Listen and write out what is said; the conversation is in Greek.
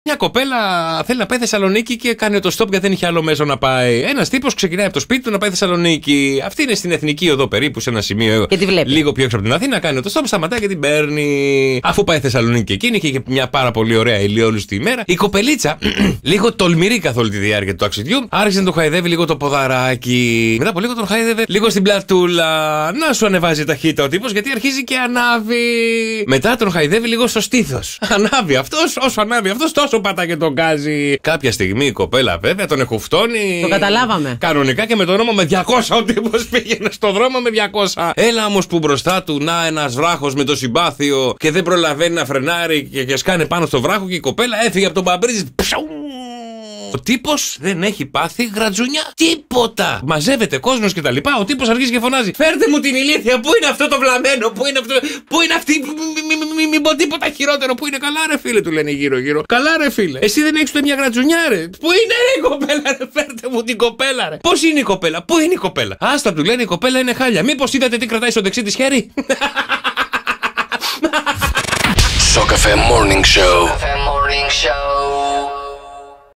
Μια κοπέλα θέλει να πάει Θεσσαλονίκη και κάνει το stop γιατί δεν είχε άλλο μέσο να πάει. Ένας τύπος ξεκινάει από το σπίτι του να πάει Θεσσαλονίκη. Αυτή είναι στην Εθνική Οδό περίπου, σε ένα σημείο λίγο πιο έξω από την Αθήνα. Κάνει το stop, σταματάει και την παίρνει. Αφού πάει Θεσσαλονίκη εκείνη, είχε και μια πάρα πολύ ωραία ηλιόλουστη ημέρα. Η κοπελίτσα, λίγο τολμηρή καθ' όλη τη διάρκεια του ταξιδιού, άρχισε να το χαϊδεύει λίγο το ποδαράκι. Μετά από λίγο τον χαϊδεύε λίγο στην πλατούλα. Να σου ανεβάζει ταχύτητα ο τύπος γιατί αρχίζει και ανάβει. Μετά τον χαϊδεύει λίγο στο στήθος. Ανάβει αυτός, όσο ανάβει αυτός, τόσο πατά και τον γκάζει. Κάποια στιγμή η κοπέλα βέβαια τον εχουφτώνει. Το καταλάβαμε. Κανονικά και με τον δρόμο με 200 ο τύπος πήγαινε στο δρόμο με 200. Έλα όμως που μπροστά του να ένας βράχος με το συμπάθειο και δεν προλαβαίνει να φρενάρει και σκάνε πάνω στο βράχο και η κοπέλα έφυγε από τον μπαμπρίζ. Ο τύπος δεν έχει πάθει γρατζουνιά. Τίποτα. Μαζεύεται κόσμος και τα λοιπά. Ο τύπος αρχίζει και φωνάζει: φέρτε μου την ηλίθεια. Πού είναι αυτό το βλαμμένο. Πού είναι αυτό. Πού είναι αυτή. Μην πω τίποτα χειρότερο. Πού είναι. Καλά, ρε φίλε, του λένε γύρω-γύρω. Καλά, ρε φίλε. Εσύ δεν έχεις ούτε μια γρατζουνιά, ρε. Πού είναι ρε η κοπέλα, ρε. Φέρτε μου την κοπέλα, ρε. Πώς είναι η κοπέλα. Πού είναι η κοπέλα. Άστα, του λένε η κοπέλα είναι χάλια. Μήπως είδατε τι κρατάει στο δεξί της χέρι. Σοκαφέ Morning Show.